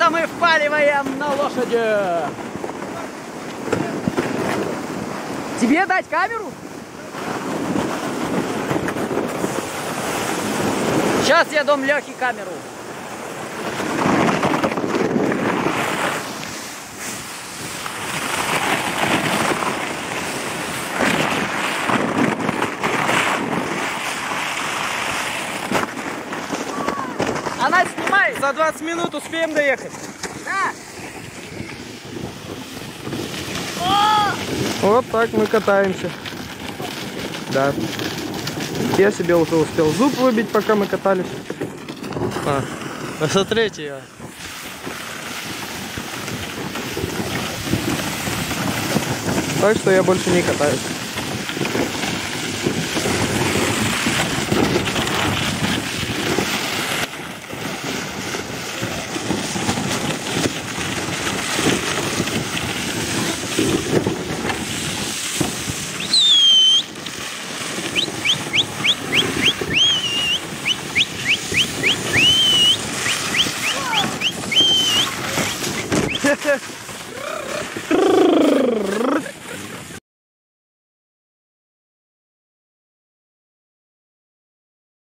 это мы впаливаем на лошади. Тебе дать камеру? Сейчас я дам Лехе камеру. Она снимает. За 20 минут успеем доехать. Да. Вот так мы катаемся. Да. Я себе уже успел зуб выбить, пока мы катались. Посмотрите ее. Так что я больше не катаюсь.